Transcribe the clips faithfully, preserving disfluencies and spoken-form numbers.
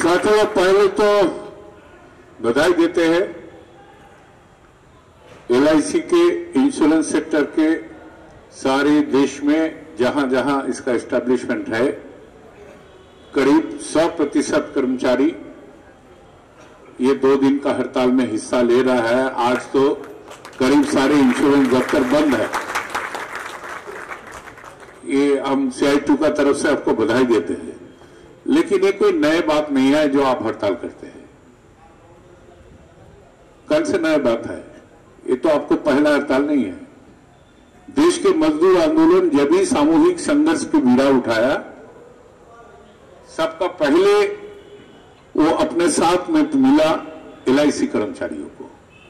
साथियों, पहले तो बधाई देते हैं एल आई सी के इंश्योरेंस सेक्टर के सारे देश में जहां जहां इसका एस्टैब्लिशमेंट है, करीब सौ प्रतिशत कर्मचारी ये दो दिन का हड़ताल में हिस्सा ले रहा है। आज तो करीब सारे इंश्योरेंस दफ्तर बंद है। ये हम सी आई टी यू का तरफ से आपको बधाई देते हैं, लेकिन ये कोई नई बात नहीं है जो आप हड़ताल करते हैं। कल से नई बात है, ये तो आपको पहला हड़ताल नहीं है। देश के मजदूर आंदोलन जब भी सामूहिक संघर्ष की बीड़ा उठाया, सबका पहले वो अपने साथ में मिला एल आई सी कर्मचारियों को।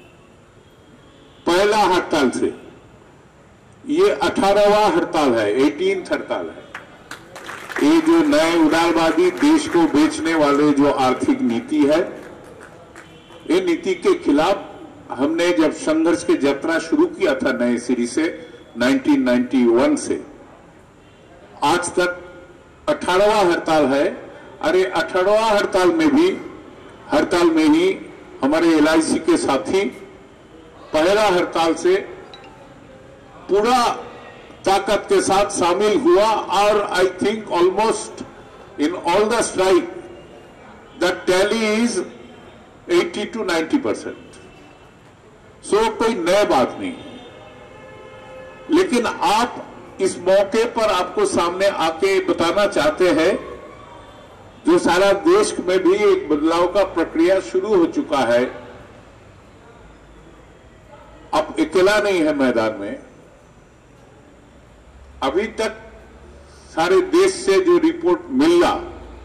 पहला हड़ताल से ये अठारहवां हड़ताल है, अठारहवीं हड़ताल है। ये जो नए उदारवादी देश को बेचने वाले जो आर्थिक नीति है, ये नीति के खिलाफ हमने जब संघर्ष की यात्रा शुरू किया था नए सिरे से उन्नीस सौ इक्यानवे से आज तक अठारहवां हड़ताल है। अरे अठारहवां हड़ताल में भी हड़ताल में ही हमारे एल आई सी के साथी पहला हड़ताल से पूरा ताकत के साथ शामिल हुआ और I think almost in all the strike the tally is अस्सी टू नब्बे परसेंट। सो कोई नई बात नहीं, लेकिन आप इस मौके पर आपको सामने आके बताना चाहते हैं जो सारा देश में भी एक बदलाव का प्रक्रिया शुरू हो चुका है। अब अकेला नहीं है मैदान में। अभी तक सारे देश से जो रिपोर्ट मिल रहा,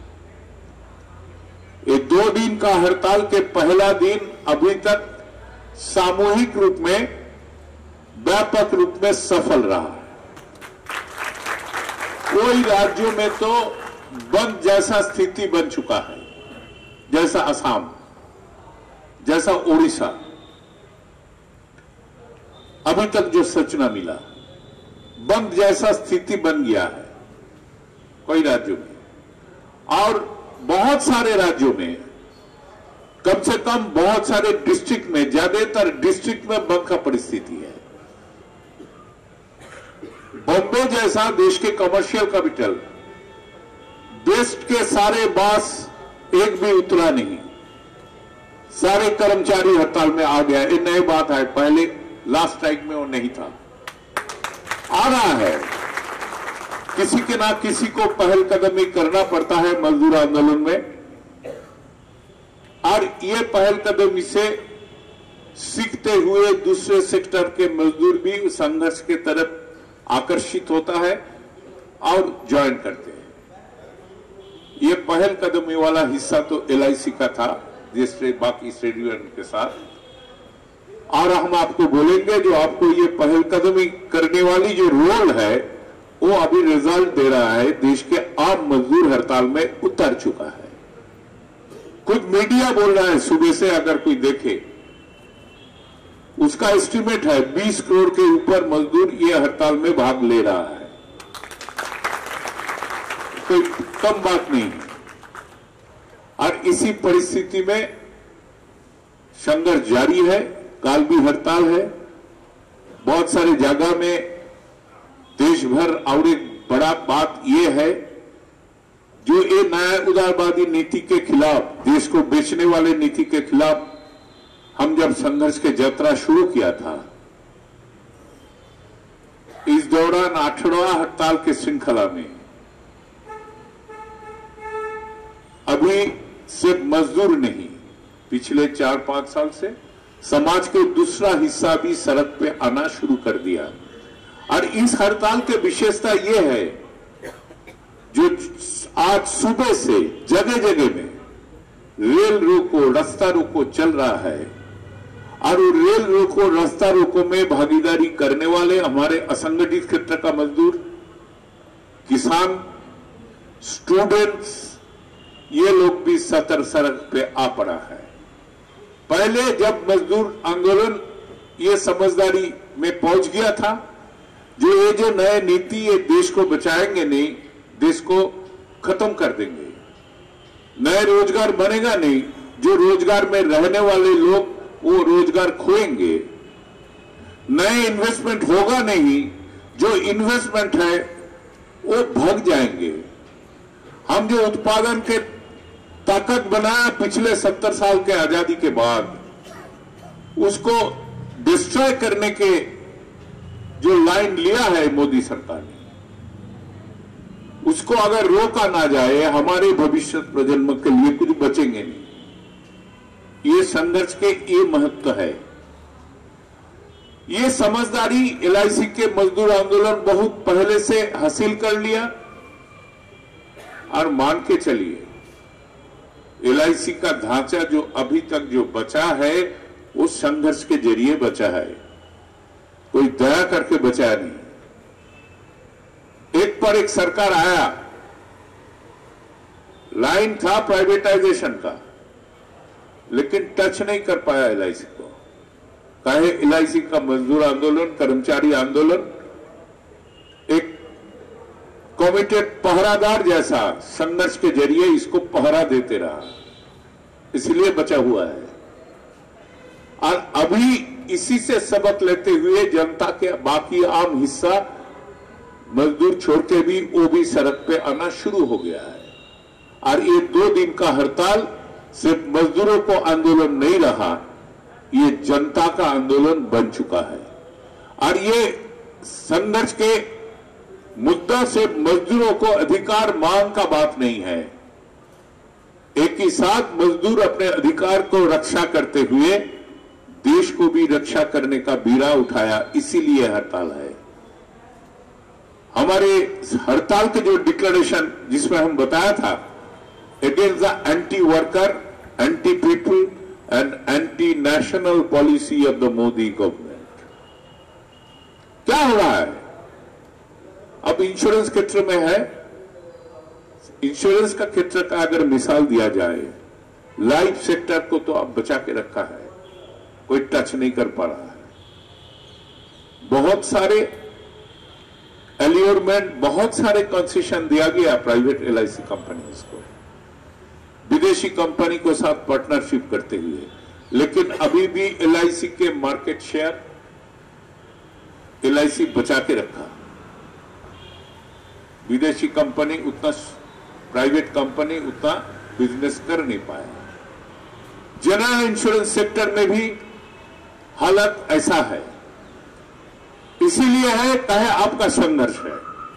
ये दो दिन का हड़ताल के पहला दिन अभी तक सामूहिक रूप में व्यापक रूप में सफल रहा है। कोई राज्यों में तो बंद जैसा स्थिति बन चुका है, जैसा असम, जैसा ओडिशा। अभी तक जो सूचना मिला, बंद जैसा स्थिति बन गया है कई राज्यों में, और बहुत सारे राज्यों में, कम से कम बहुत सारे डिस्ट्रिक्ट में, ज्यादातर डिस्ट्रिक्ट में बंद का परिस्थिति है। बॉम्बे जैसा देश के कमर्शियल कैपिटल, वेस्ट के सारे बॉस एक भी उतरा नहीं, सारे कर्मचारी हड़ताल में आ गया। ये नई बात है, पहले लास्ट स्ट्राइक में वो नहीं था। आ रहा है, किसी के ना किसी को पहल कदमी करना पड़ता है मजदूर आंदोलन में, और ये पहल कदमी से सीखते हुए दूसरे सेक्टर के मजदूर भी संघर्ष के तरफ आकर्षित होता है और ज्वाइन करते हैं। ये पहल कदमी वाला हिस्सा तो एल आई सी का था, जिससे बाकी श्रेणियों के साथ, और हम आपको बोलेंगे जो आपको ये पहल कदमी करने वाली जो रोल है वो अभी रिजल्ट दे रहा है। देश के आम मजदूर हड़ताल में उतर चुका है। कुछ मीडिया बोल रहा है, सुबह से अगर कोई देखे उसका एस्टिमेट है बीस करोड़ के ऊपर मजदूर ये हड़ताल में भाग ले रहा है। कोई कम बात नहीं है। और इसी परिस्थिति में संघर्ष जारी है, काल भी हड़ताल है। बहुत सारी जगह में देश भर, और एक बड़ा बात यह है जो ये नया उदारवादी नीति के खिलाफ, देश को बेचने वाले नीति के खिलाफ हम जब संघर्ष की यात्रा शुरू किया था, इस दौरान अठारहवां हड़ताल की श्रृंखला में अभी सिर्फ मजदूर नहीं, पिछले चार पांच साल से समाज के दूसरा हिस्सा भी सड़क पे आना शुरू कर दिया। और इस हड़ताल की विशेषता यह है जो आज सुबह से जगह जगह में रेल रोको, रास्ता रोको चल रहा है, और रेल रोको, रास्ता रोको में भागीदारी करने वाले हमारे असंगठित क्षेत्र का मजदूर, किसान, स्टूडेंट्स, ये लोग भी सतर सड़क पे आ पड़ा है। पहले जब मजदूर आंदोलन ये समझदारी में पहुंच गया था जो ये जो नए नीति ये देश को बचाएंगे नहीं, देश को खत्म कर देंगे, नए रोजगार बनेगा नहीं, जो रोजगार में रहने वाले लोग वो रोजगार खोएंगे। नए इन्वेस्टमेंट होगा नहीं, जो इन्वेस्टमेंट है वो भाग जाएंगे। हम जो उत्पादन के ताकत बनाया पिछले सत्तर साल के आजादी के बाद, उसको डिस्ट्रॉय करने के जो लाइन लिया है मोदी सरकार ने, उसको अगर रोका ना जाए, हमारे भविष्य प्रजन्म के लिए कुछ बचेंगे नहीं। ये संघर्ष के ये महत्व है। ये समझदारी एल आई सी के मजदूर आंदोलन बहुत पहले से हासिल कर लिया। और मान के चलिए, एल आई सी का ढांचा जो अभी तक जो बचा है वो संघर्ष के जरिए बचा है, कोई दया करके बचाया नहीं। एक पर एक सरकार आया, लाइन था प्राइवेटाइजेशन का, लेकिन टच नहीं कर पाया एल आई सी को। काहे एल आई सी का मजदूर आंदोलन, कर्मचारी आंदोलन एक कमिटेड पहरादार जैसा संघर्ष के जरिए इसको पहरा देते रहा, इसलिए बचा हुआ है। और अभी इसी से सबक लेते हुए जनता के बाकी आम हिस्सा मजदूर छोड़ के भी वो भी सड़क पे आना शुरू हो गया है। और ये दो दिन का हड़ताल सिर्फ मजदूरों को आंदोलन नहीं रहा, ये जनता का आंदोलन बन चुका है। और ये संघर्ष के मुद्दा से मजदूरों को अधिकार मांग का बात नहीं है। एक ही साथ मजदूर अपने अधिकार को रक्षा करते हुए देश को भी रक्षा करने का बीड़ा उठाया, इसीलिए हड़ताल है। हमारे हड़ताल के जो डिक्लेरेशन जिसमें हम बताया था, against the anti worker, anti people and anti national policy of the Modi government. क्या हो रहा है अब इंश्योरेंस क्षेत्र में है। इंश्योरेंस का क्षेत्र का अगर मिसाल दिया जाए, लाइफ सेक्टर को तो अब बचा के रखा है, कोई टच नहीं कर पा रहा है। बहुत सारे एलियोरमेंट, बहुत सारे कंसेशन दिया गया private L I C companies को, विदेशी कंपनी को साथ पार्टनरशिप करते हुए, लेकिन अभी भी एल आई सी के market share L I C बचा के रखा। विदेशी कंपनी उतना, प्राइवेट कंपनी उतना बिजनेस कर नहीं पाया। जनरल इंश्योरेंस सेक्टर में भी हालत ऐसा है। इसीलिए है कहे आपका संघर्ष है,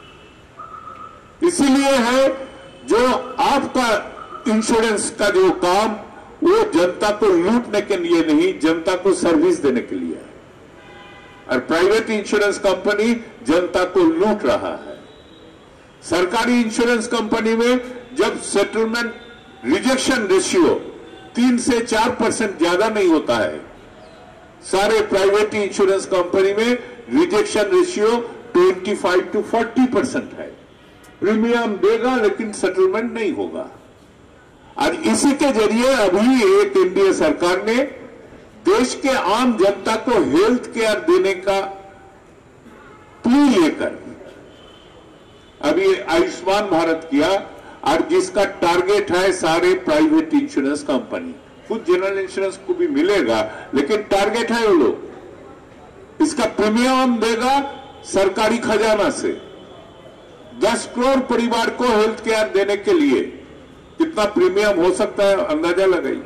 इसीलिए है जो आपका इंश्योरेंस का जो काम वो जनता को लूटने के लिए नहीं, जनता को सर्विस देने के लिए है। और प्राइवेट इंश्योरेंस कंपनी जनता को लूट रहा है। सरकारी इंश्योरेंस कंपनी में जब सेटलमेंट रिजेक्शन रेशियो तीन से चार परसेंट ज्यादा नहीं होता है, सारे प्राइवेट इंश्योरेंस कंपनी में रिजेक्शन रेशियो पच्चीस टू चालीस परसेंट है। प्रीमियम देगा लेकिन सेटलमेंट नहीं होगा। और इसी के जरिए अभी एक एनडीए सरकार ने देश के आम जनता को हेल्थ केयर देने का प्ली लेकर अभी आयुष्मान भारत किया, और जिसका टारगेट है सारे प्राइवेट इंश्योरेंस कंपनी, कुछ जनरल इंश्योरेंस को भी मिलेगा, लेकिन टारगेट है वो लोग इसका प्रीमियम देगा सरकारी खजाना से। दस करोड़ परिवार को हेल्थ केयर देने के लिए कितना प्रीमियम हो सकता है, अंदाजा लगाइए।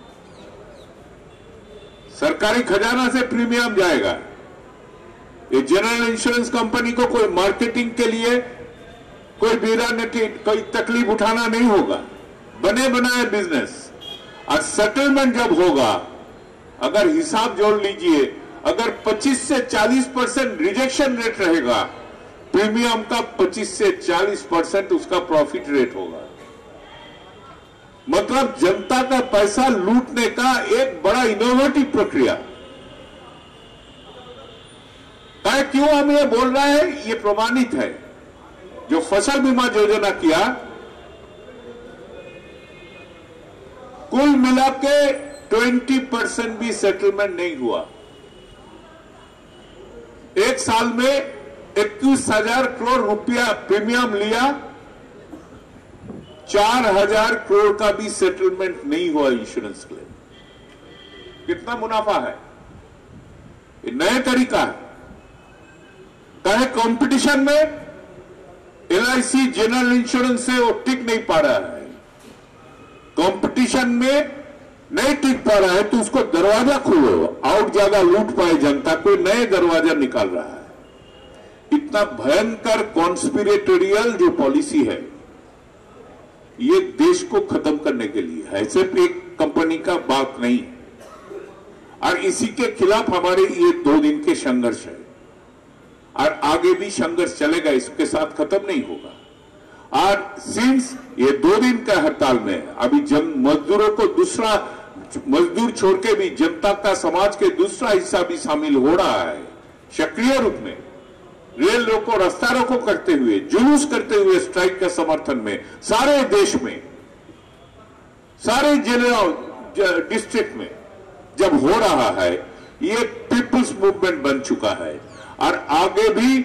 सरकारी खजाना से प्रीमियम जाएगा। ये जनरल इंश्योरेंस कंपनी को कोई मार्केटिंग के लिए कोई बीरा नटी कोई तकलीफ उठाना नहीं होगा, बने बनाए बिजनेस। और सेटलमेंट जब होगा, अगर हिसाब जोड़ लीजिए, अगर पच्चीस से चालीस परसेंट रिजेक्शन रेट रहेगा, प्रीमियम का पच्चीस से चालीस परसेंट उसका प्रॉफिट रेट होगा। मतलब जनता का पैसा लूटने का एक बड़ा इनोवेटिव प्रक्रिया है। क्यों हम ये बोल रहे हैं, ये प्रमाणित है। जो फसल बीमा योजना किया, कुल मिला के बीस परसेंट भी सेटलमेंट नहीं हुआ। एक साल में इक्कीस हजार करोड़ रुपया प्रीमियम लिया, चार हजार करोड़ का भी सेटलमेंट नहीं हुआ इंश्योरेंस क्लेम। कितना मुनाफा है? ये नया तरीका है। कहे कंपटीशन में L I C general insurance से वो टिक नहीं पा रहा है, कंपटीशन में नहीं टिक पा रहा है तो उसको दरवाजा खोलो, आउट ज्यादा लूट पाए जनता, कोई नए दरवाजा निकाल रहा है। इतना भयंकर कॉन्स्पिरेटोरियल जो पॉलिसी है ये देश को खत्म करने के लिए है, सिर्फ एक कंपनी का बात नहीं। और इसी के खिलाफ हमारे ये दो दिन के संघर्ष है और आगे भी संघर्ष चलेगा, इसके साथ खत्म नहीं होगा। और सिंस ये दो दिन का हड़ताल में अभी जन मजदूरों को दूसरा मजदूर छोड़ के भी जनता का समाज के दूसरा हिस्सा भी शामिल हो रहा है सक्रिय रूप में, रेल रोको रास्ता रोको करते हुए, जुलूस करते हुए स्ट्राइक के समर्थन में सारे देश में, सारे जिलों डिस्ट्रिक्ट में जब हो रहा है, ये पीपुल्स मूवमेंट बन चुका है और आगे भी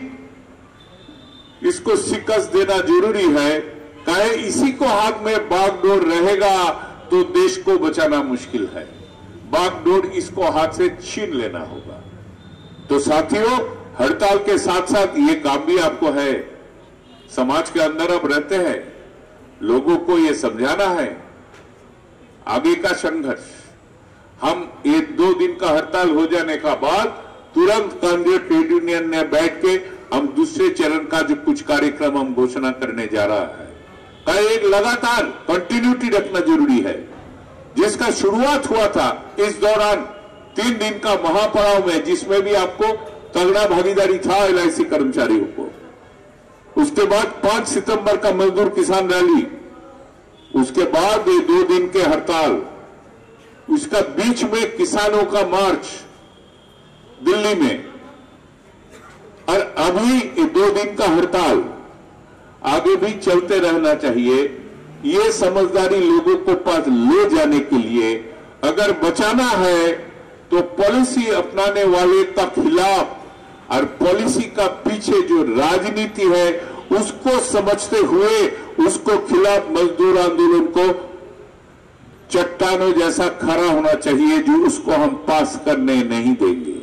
इसको शिकस्त देना जरूरी है। कहे इसी को हाथ में बागडोर रहेगा तो देश को बचाना मुश्किल है, बागडोर इसको हाथ से छीन लेना होगा। तो साथियों, हड़ताल के साथ साथ ये काम भी आपको है, समाज के अंदर अब रहते हैं, लोगों को ये समझाना है आगे का संघर्ष। हम एक दो दिन का हड़ताल हो जाने का बाद तुरंत केंद्रीय ट्रेड यूनियन ने बैठ के हम दूसरे चरण का जो कुछ कार्यक्रम हम घोषणा करने जा रहा है, का एक लगातार कंटिन्यूटी रखना जरूरी है, जिसका शुरुआत हुआ था इस दौरान तीन दिन का महापड़ाव में, जिसमें भी आपको तगड़ा भागीदारी था एल आई सी कर्मचारियों को। उसके बाद पांच सितंबर का मजदूर किसान रैली, उसके बाद ये दो दिन के हड़ताल, उसका बीच में किसानों का मार्च दिल्ली में, और अभी ये दो दिन का हड़ताल आगे भी चलते रहना चाहिए। ये समझदारी लोगों को पास ले जाने के लिए अगर बचाना है तो पॉलिसी अपनाने वाले का खिलाफ और पॉलिसी का पीछे जो राजनीति है उसको समझते हुए उसको खिलाफ मजदूर आंदोलन को चट्टानों जैसा खड़ा होना चाहिए, जो उसको हम पास करने नहीं देंगे।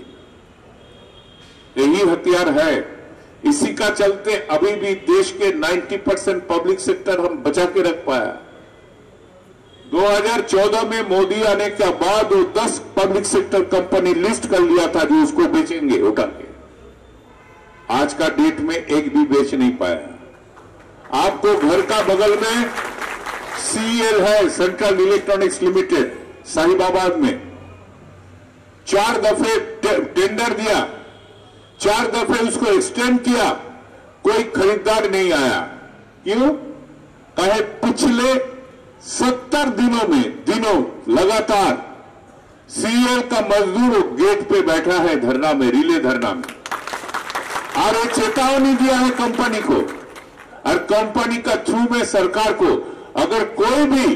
यही हथियार है। इसी का चलते अभी भी देश के नब्बे परसेंट पब्लिक सेक्टर हम बचा के रख पाया। दो हज़ार चौदह में मोदी आने के बाद वो दस पब्लिक सेक्टर कंपनी लिस्ट कर लिया था जो उसको बेचेंगे उठा के, आज का डेट में एक भी बेच नहीं पाया। आपको घर का बगल में सी ई एल है, सेंट्रल इलेक्ट्रॉनिक्स लिमिटेड, साहिबाबाद में चार दफे टेंडर दिया, चार दफे उसको एक्सटेंड किया, कोई खरीदार नहीं आया। क्यों? कहे पिछले सत्तर दिनों में दिनों लगातार सी ई एल का मजदूर गेट पे बैठा है धरना में, रिले धरना में, और ये चेतावनी दिया है कंपनी को और कंपनी का थ्रू में सरकार को, अगर कोई भी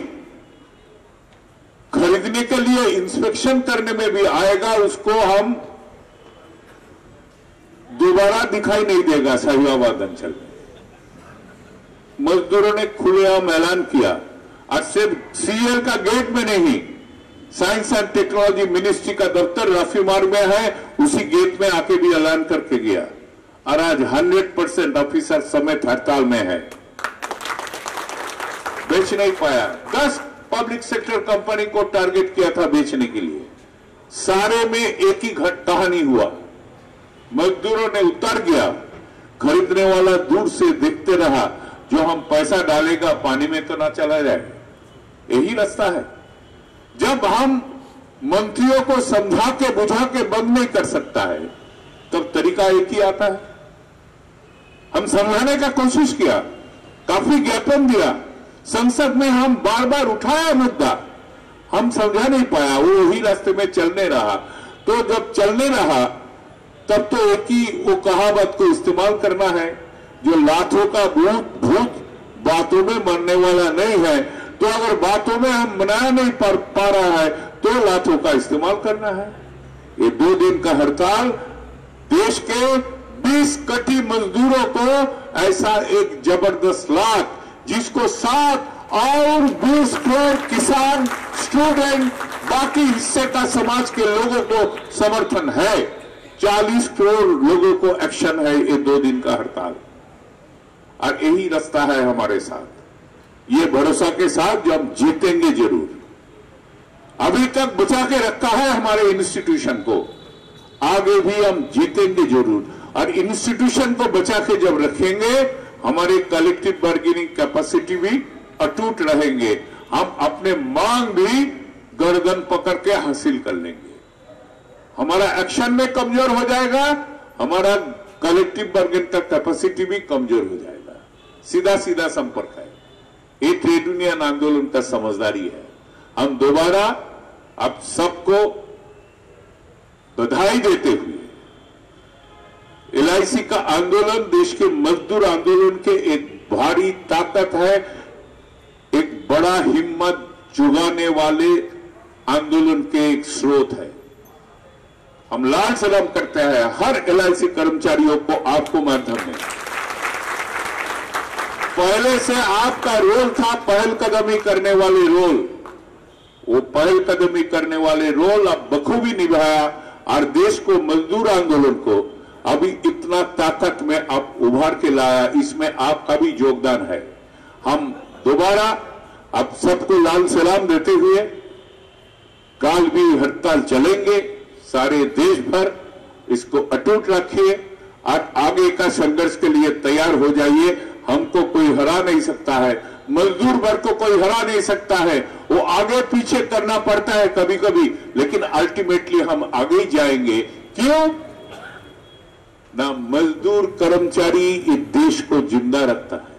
खरीदने के लिए इंस्पेक्शन करने में भी आएगा उसको हम दोबारा दिखाई नहीं देगा साहिबाबाद अंचल में। मजदूरों ने खुलेआम ऐलान किया और सिर्फ सी ई एल का गेट में नहीं, साइंस एंड टेक्नोलॉजी मिनिस्ट्री का दफ्तर राफीमार में है, उसी गेट में आके भी ऐलान करके गया। और आज सौ परसेंट ऑफिसर समेत हड़ताल में है, बेच नहीं पाया। दस पब्लिक सेक्टर कंपनी को टारगेट किया था बेचने के लिए, सारे में एक ही घट कहानी हुआ, मजदूरों ने उतर गया, खरीदने वाला दूर से देखते रहा, जो हम पैसा डालेगा पानी में तो ना चला जाए। यही रास्ता है। जब हम मंत्रियों को समझा के बुझा के बंद नहीं कर सकता है तब तरीका एक ही आता है। हम समझाने का कोशिश किया, काफी ज्ञापन दिया, संसद में हम बार बार उठाया मुद्दा, हम समझा नहीं पाया, वो वही रास्ते में चलने रहा। तो जब चलने रहा तब तो एक ही वो कहावत को इस्तेमाल करना है, जो लातों का भूत भूत बातों में मरने वाला नहीं है। तो अगर बातों में हम मना नहीं पा, पा रहा है तो लातों का इस्तेमाल करना है। ये दो दिन का हड़ताल देश के बीस कटी मजदूरों को ऐसा एक जबरदस्त लात, जिसको सात और बीस करोड़ किसान, स्टूडेंट, बाकी हिस्से का समाज के लोगों को समर्थन है। चालीस करोड़ लोगों को एक्शन है ये दो दिन का हड़ताल, और यही रास्ता है हमारे साथ, ये भरोसा के साथ जो हम जीतेंगे जरूर। अभी तक बचा के रखा है हमारे इंस्टीट्यूशन को, आगे भी हम जीतेंगे जरूर। और इंस्टीट्यूशन को बचा के जब रखेंगे, हमारे कलेक्टिव बार्गेनिंग कैपेसिटी भी अटूट रहेंगे, हम अपने मांग भी गर्दन पकड़ के हासिल कर लेंगे। हमारा एक्शन में कमजोर हो जाएगा, हमारा कलेक्टिव बार्गेनिंग का कैपेसिटी भी कमजोर हो जाएगा। सीधा सीधा संपर्क है, ये ट्रेड यूनियन आंदोलन का समझदारी है। हम दोबारा आप सबको बधाई देते हुए एल आई सी का आंदोलन देश के मजदूर आंदोलन के एक भारी ताकत है, एक बड़ा हिम्मत जुगाने वाले आंदोलन के एक स्रोत है। हम लाल सलाम करते हैं हर एल आई सी कर्मचारियों को, आपको माध्यम में। पहले से आपका रोल था पहल कदमी करने वाले रोल, वो पहल कदमी करने वाले रोल आप बखूबी निभाया और देश को, मजदूर आंदोलन को अभी इतना ताकत में आप उभार के लाया, इसमें आपका भी योगदान है। हम दोबारा आप सबको लाल सलाम देते हुए काल भी हड़ताल चलेंगे सारे देश भर, इसको अटूट रखिए और आगे का संघर्ष के लिए तैयार हो जाइए। हमको कोई हरा नहीं सकता है, मजदूर वर्ग को कोई हरा नहीं सकता है। वो आगे पीछे करना पड़ता है कभी कभी, लेकिन अल्टीमेटली हम आगे ही जाएंगे। क्यों ना, मजदूर कर्मचारी इस देश को जिंदा रखता है।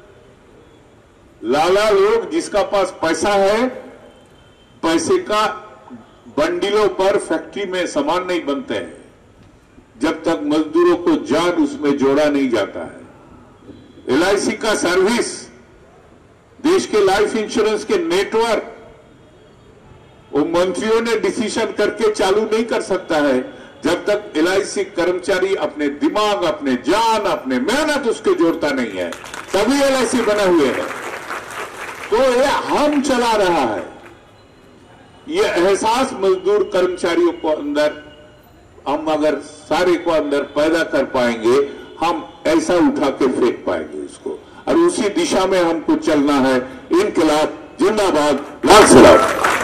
लाला लोग जिसका पास पैसा है, पैसे का बंडिलों पर फैक्ट्री में सामान नहीं बनते हैं जब तक मजदूरों को जान उसमें जोड़ा नहीं जाता है। एल आई सी का सर्विस, देश के लाइफ इंश्योरेंस के नेटवर्क, वो मंत्रियों ने डिसीजन करके चालू नहीं कर सकता है जब तक एल आई सी कर्मचारी अपने दिमाग, अपने जान, अपने मेहनत उसके जोड़ता नहीं है, तभी एल आई सी बने हुए है। तो ये हम चला रहा है, ये एहसास मजदूर कर्मचारियों को अंदर, हम अगर सारे को अंदर पैदा कर पाएंगे, हम ऐसा उठा के फेंक पाएंगे उसको, और उसी दिशा में हमको चलना है। इनकलाब जिंदाबाद, लाल सलाम।